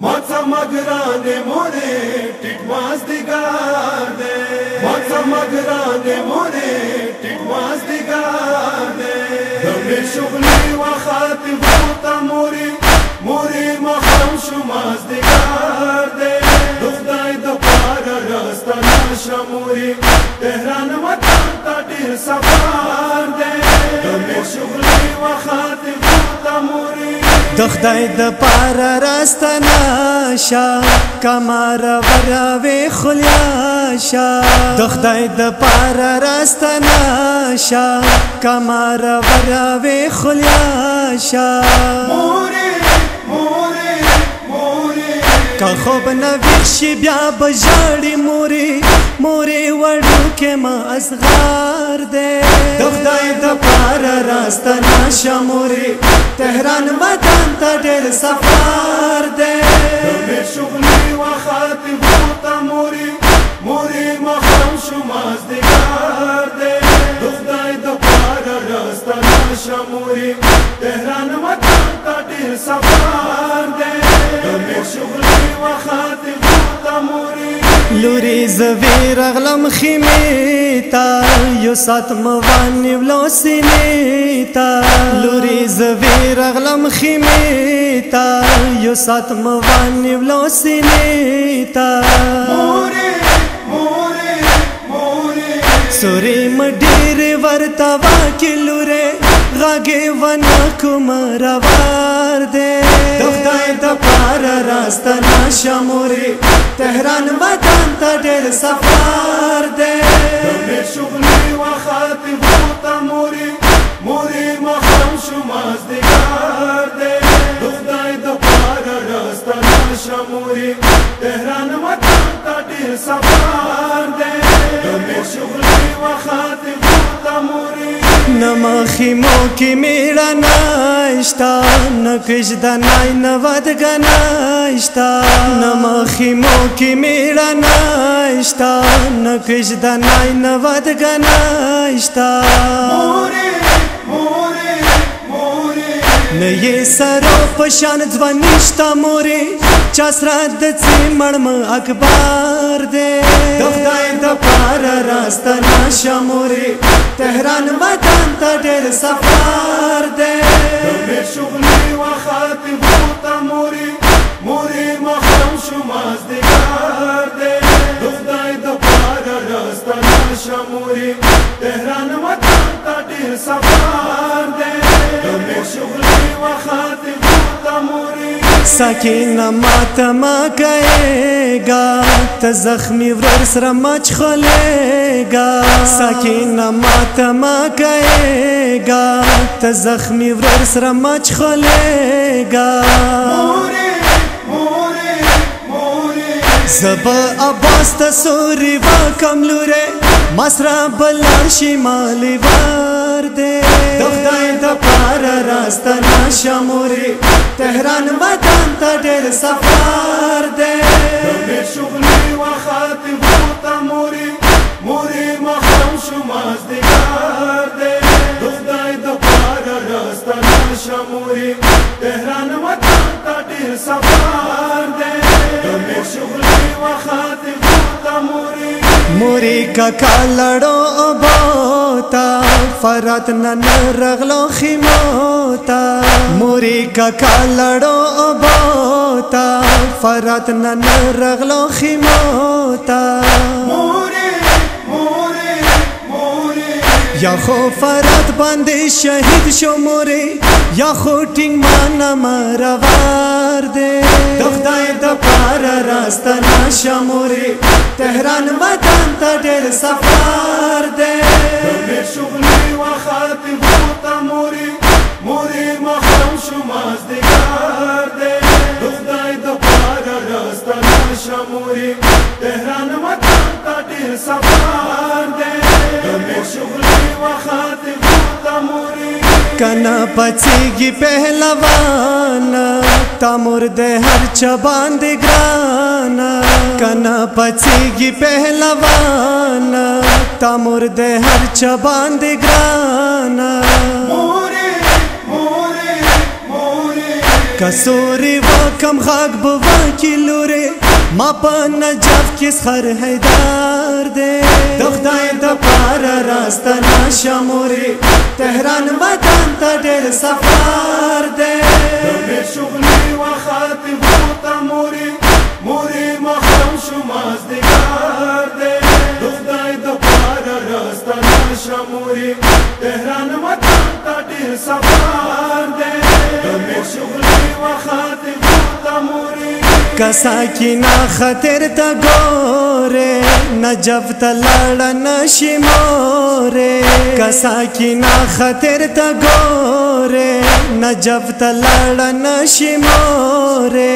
Mața magrane more, tit mazdigarde. Mața magrane more, tit mazdigarde. Dame shughli wa khati buta muri, muri maham shu mazdigarde. Dukhdai da para rasta nasha muri, Tehran watan ta dir safar de. Dame shughli wa khati buta muri. دخدای د پار راستنا شا کمر وراوي خلیا شا دخدای د پار راستنا شا کمر وراوي خلیا شا موري موري موري که خوب نویشی بیا بجاڑی موری موری وڑو کے ما اصغار دے دخدای د پار راستنا شا موری تهران وطن تا ډېر سفر دی دمې شغلي وخاتي بوتا موري موري مخام شو مازدیګر دی د خدای د پاره راسته نشه موري تهران وطن تا ډېر سفر دی دمې شغلي وخاتي بوتا موري لوري زوی رغلم خیمیتا یو سات موانی ولو سینیتا لوري زوی رغلم خیمیتا یو سات موانی ولو سینیتا موري موري موري سوري مډیر ورتا واکې لوره غاګې ونه کوم روار دې د خدای د پار راسته نشه موري تهران وطن ته ډېر سفر دی دمې شغلي وخاتي بوتا موري موري مخام شو مازدیګر دی د خدای د پاره راسته نشه موري تهران وطن ته ډېر سفر دی دمې شغلي وخاتي بوتا موري نمخی مو کی میرا ناشتا نکشد نای نود گناشتا نمخی مو کی میرا ناشتا نکشد نای نود گناشتا موري موري موري نئی سرو پشان ځوانشتا موري چاسرا د څمړم اکبر دے د خدای د پار راسته نشه موري تهران وطن ته ډېر سفر دی دمې شغلي وخاتي بوتا موري موري مخام شو مازدیګر دی د خدای د پاره راسته نشه موري تهران وطن ته ډېر سفر دی دمې شغلي وخاتي بوتا موري سکینه ماته ما کئیگا ته زخمی ورر سره مچ خلیگا سکینه ماته ما کئیگا ته زخمی ورر سره مچ خلیگا موري موري موري زبا عباس ته سوري وکم لوره مسرا بلار شي مالی وار دے د خدای د پار راسته نشه موري تهران وطن ته ډېر سفر دی دمې شغلي وخاتي بوتا موري موري مخام شو مازدیګر دی د خدای د پاره راسته نشه موري تهران وطن ته ډېر سفر دی دمې شغلي وخاتي بوتا موري موری کاکا لړو بوتا فرات نن رغلو خیموتا موری کاکا لړو بوتا فرات نن رغلو خیموتا موري موري موري یا خو فرات باندې شهید شو موری یا خو ټینګ مان مروار دے د خدای د پار راسته نشه موري تهران وطن ته ډېر سفر دی دمې شغلي وخاتي بوتا موري موري مخام شو مازدیګر دی د خدای د پاره راسته نشه موري تهران وطن ته ډېر سفر دی دمې شغلي وخاتي بوتا موري کنا پچیگی پہلوانا تامور دے ہر چبان دے گرانا کنا پچیگی پہلوانا تامور دے ہر چبان دے گرانا موري موري موري کسوری و کم غاگ بوا کی لوره ما په نجف کې سخر حیدار دے د خدای د پاره راسته ناشموري تهران وطن ته ډېر سفر دے دمې شغلي و خاطب ته موري مخم شمازدگار دے د خدای د پاره راسته ناشموري تهران وطن ته ډېر سفر دے دمې شغلي و خاطب ته موري کسا کی نا خطر تا گورے نجف تا لڑن شمورے کسا کی نا خطر تا گورے نجف تا لڑن شمورے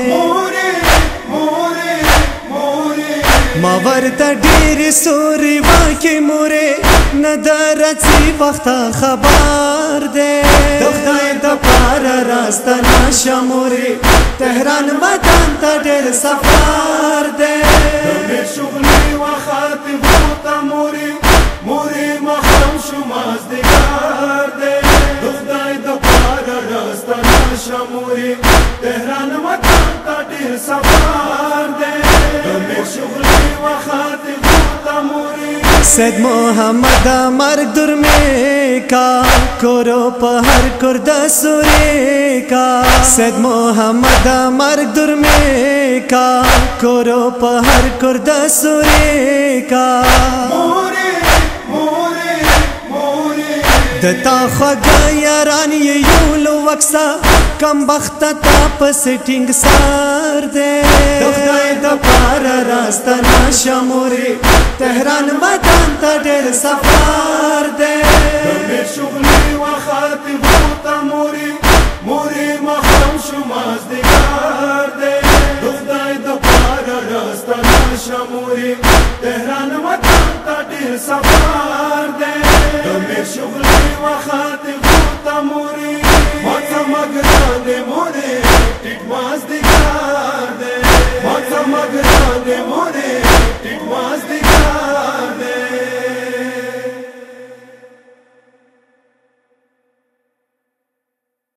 ماور تا ډیر سوري واکې مورې ندرڅي وخت خبر دے د خدای د پاره راسته ناشموري تهران وطن ته ډېر سفر دے دمې شغلي و خاطب ته موري مخم شمازدگار دے د خدای د پاره راسته ناشموري تهران وطن ته ډېر سفر دے دمې شغلي و خاطب ته موري سید محمد مرگ درمے کا کورو پہر کرد سورے کا سید محمد مرگ درمے کا کورو پہر کرد سورے کا دتا خوگا یاران یولو وکسا کم بخت تا پسٹنگ سار دے دخدای دا پارا راستہ ناشموری تهران وطن تا ډېر سفر دے دمې شغلي و خاطب ته موري مخم شمازدگار دے د خدای د پاره راسته ناشموري تهران وطن ته ډېر سفر دے دمې شغلي و خاطب